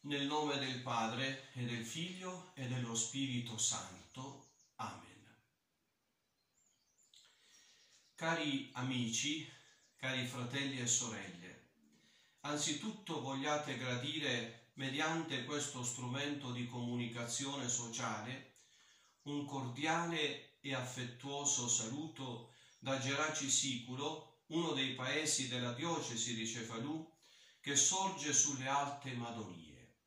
Nel nome del Padre e del Figlio e dello Spirito Santo. Amen. Cari amici, cari fratelli e sorelle, anzitutto vogliate gradire, mediante questo strumento di comunicazione sociale, un cordiale e affettuoso saluto da Geraci Siculo, uno dei paesi della diocesi di Cefalù, che sorge sulle alte Madonie.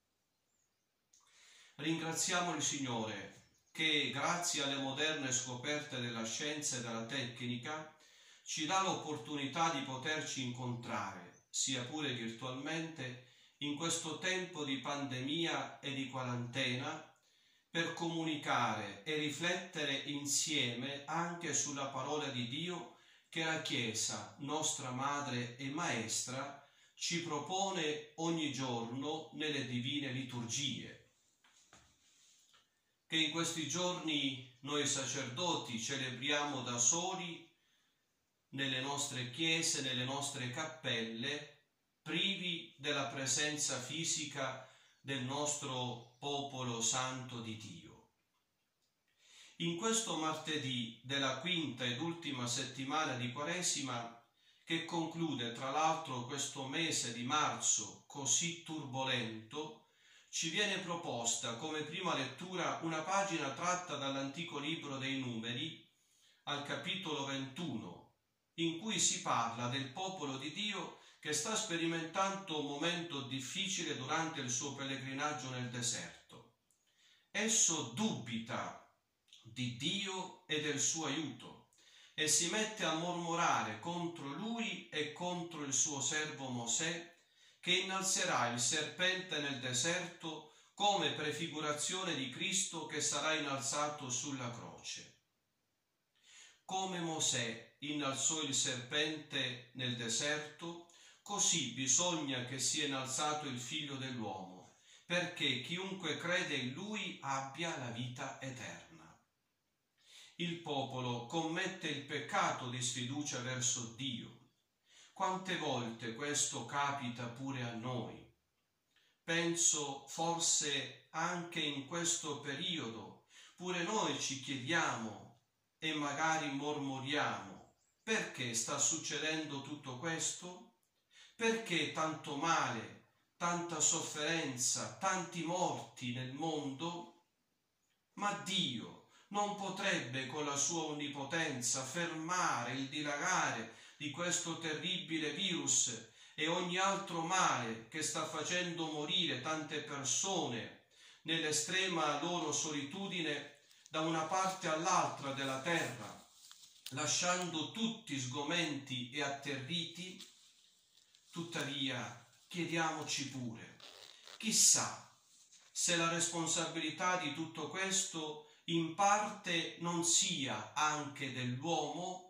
Ringraziamo il Signore che, grazie alle moderne scoperte della scienza e della tecnica, ci dà l'opportunità di poterci incontrare, sia pure virtualmente, in questo tempo di pandemia e di quarantena, per comunicare e riflettere insieme anche sulla parola di Dio che la Chiesa, nostra Madre e Maestra, ci propone ogni giorno nelle divine liturgie, che in questi giorni noi sacerdoti celebriamo da soli nelle nostre chiese, nelle nostre cappelle, privi della presenza fisica del nostro popolo santo di Dio. In questo martedì della quinta ed ultima settimana di Quaresima, che conclude tra l'altro questo mese di marzo così turbolento, ci viene proposta come prima lettura una pagina tratta dall'antico libro dei Numeri, al capitolo 21, in cui si parla del popolo di Dio che sta sperimentando un momento difficile durante il suo pellegrinaggio nel deserto. Esso dubita di Dio e del suo aiuto e si mette a mormorare contro lui e contro il suo servo Mosè, che innalzerà il serpente nel deserto come prefigurazione di Cristo che sarà innalzato sulla croce. Come Mosè innalzò il serpente nel deserto, così bisogna che sia innalzato il Figlio dell'uomo, perché chiunque crede in Lui abbia la vita eterna. Il popolo commette il peccato di sfiducia verso Dio. Quante volte questo capita pure a noi? Penso forse anche in questo periodo pure noi ci chiediamo e magari mormoriamo: perché sta succedendo tutto questo? Perché tanto male, tanta sofferenza, tanti morti nel mondo? Ma Dio non potrebbe con la sua onnipotenza fermare il dilagare di questo terribile virus e ogni altro male che sta facendo morire tante persone nell'estrema loro solitudine da una parte all'altra della terra, lasciando tutti sgomenti e atterriti? Tuttavia, chiediamoci pure, chissà se la responsabilità di tutto questo in parte non sia anche dell'uomo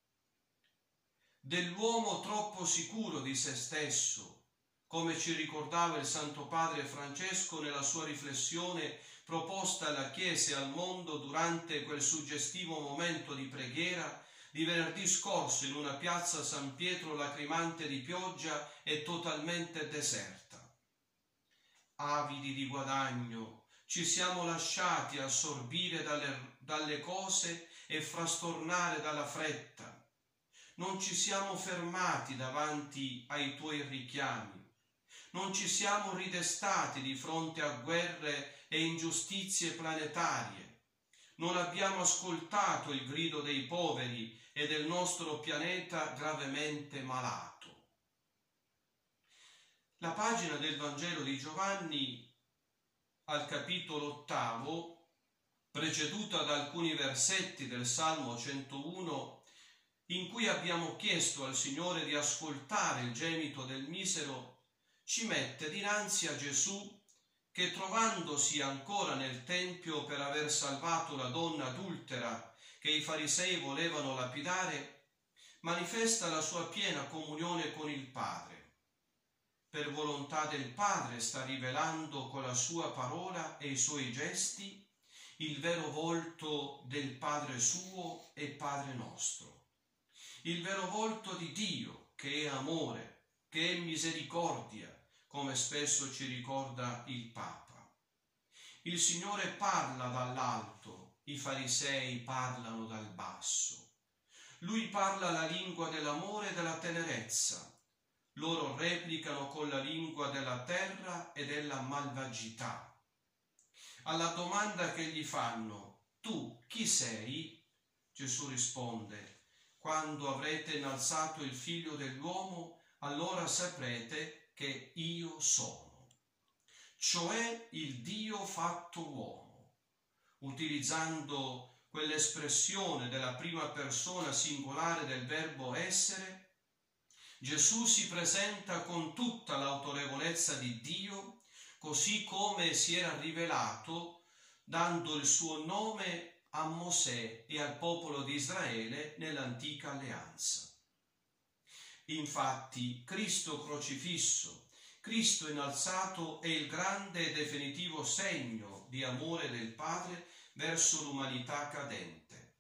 troppo sicuro di se stesso, come ci ricordava il Santo Padre Francesco nella sua riflessione proposta alla Chiesa e al mondo durante quel suggestivo momento di preghiera di venerdì scorso in una piazza San Pietro lacrimante di pioggia e totalmente deserta. Avidi di guadagno, ci siamo lasciati assorbire dalle cose e frastornare dalla fretta. Non ci siamo fermati davanti ai tuoi richiami. Non ci siamo ridestati di fronte a guerre e ingiustizie planetarie. Non abbiamo ascoltato il grido dei poveri e del nostro pianeta gravemente malato. La pagina del Vangelo di Giovanni, al capitolo 8, preceduta da alcuni versetti del Salmo 101, in cui abbiamo chiesto al Signore di ascoltare il gemito del misero, ci mette dinanzi a Gesù che, trovandosi ancora nel Tempio per aver salvato la donna adultera che i farisei volevano lapidare, manifesta la sua piena comunione con il Padre. Per volontà del Padre sta rivelando con la sua parola e i suoi gesti il vero volto del Padre suo e Padre nostro. Il vero volto di Dio, che è amore, che è misericordia, come spesso ci ricorda il Papa. Il Signore parla dall'alto, i farisei parlano dal basso. Lui parla la lingua dell'amore e della tenerezza. Loro replicano con la lingua della terra e della malvagità. Alla domanda che gli fanno, tu chi sei? Gesù risponde, quando avrete innalzato il Figlio dell'uomo, allora saprete che io sono, cioè il Dio fatto uomo. Utilizzando quell'espressione della prima persona singolare del verbo essere, Gesù si presenta con tutta l'autorevolezza di Dio, così come si era rivelato dando il suo nome a Mosè e al popolo di Israele nell'antica alleanza. Infatti, Cristo crocifisso, Cristo innalzato è il grande e definitivo segno di amore del Padre verso l'umanità cadente.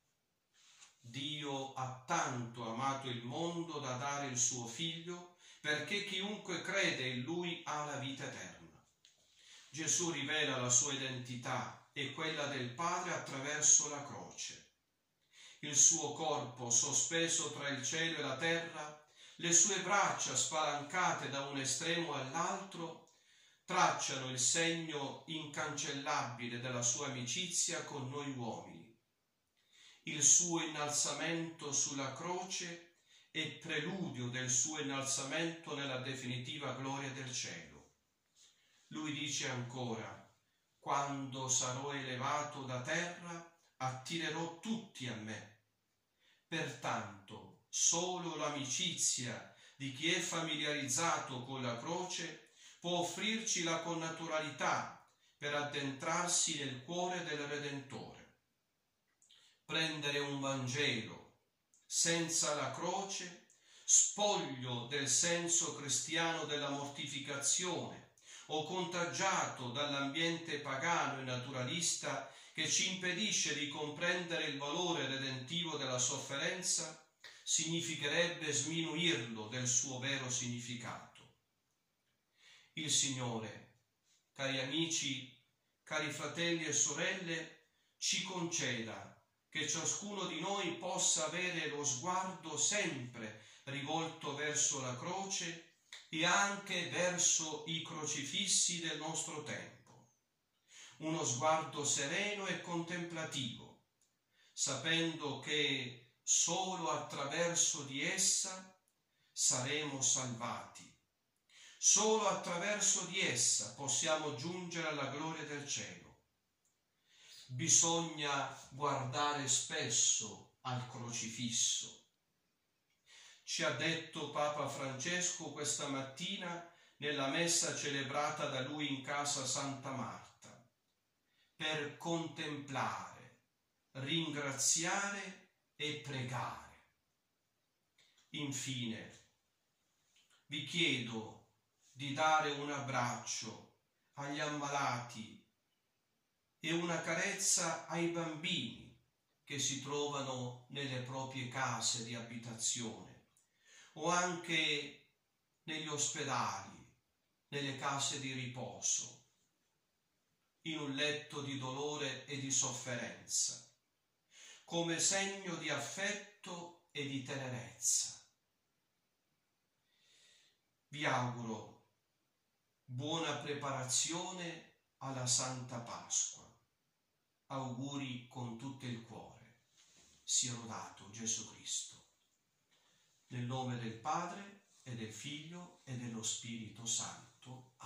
Dio ha tanto amato il mondo da dare il suo Figlio, perché chiunque crede in Lui ha la vita eterna. Gesù rivela la sua identità e quella del Padre attraverso la croce. Il suo corpo sospeso tra il cielo e la terra, le sue braccia spalancate da un estremo all'altro, tracciano il segno incancellabile della sua amicizia con noi uomini. Il suo innalzamento sulla croce è preludio del suo innalzamento nella definitiva gloria del cielo. Lui dice ancora, quando sarò elevato da terra, attirerò tutti a me. Pertanto, solo l'amicizia di chi è familiarizzato con la croce può offrirci la connaturalità per addentrarsi nel cuore del Redentore. Prendere un Vangelo senza la croce, spoglio del senso cristiano della mortificazione o contagiato dall'ambiente pagano e naturalista che ci impedisce di comprendere il valore redentivo della sofferenza, significherebbe sminuirlo del suo vero significato. Il Signore, cari amici, cari fratelli e sorelle, ci conceda che ciascuno di noi possa avere lo sguardo sempre rivolto verso la croce e anche verso i crocifissi del nostro tempo. Uno sguardo sereno e contemplativo, sapendo che solo attraverso di essa saremo salvati. Solo attraverso di essa possiamo giungere alla gloria del cielo. Bisogna guardare spesso al crocifisso. Ci ha detto Papa Francesco questa mattina nella messa celebrata da lui in casa Santa Marta, per contemplare, ringraziare e pregare. Infine, vi chiedo di dare un abbraccio agli ammalati e una carezza ai bambini che si trovano nelle proprie case di abitazione o anche negli ospedali, nelle case di riposo, in un letto di dolore e di sofferenza, come segno di affetto e di tenerezza. Vi auguro buona preparazione alla Santa Pasqua. Auguri con tutto il cuore. Sia lodato Gesù Cristo. Nel nome del Padre e del Figlio e dello Spirito Santo.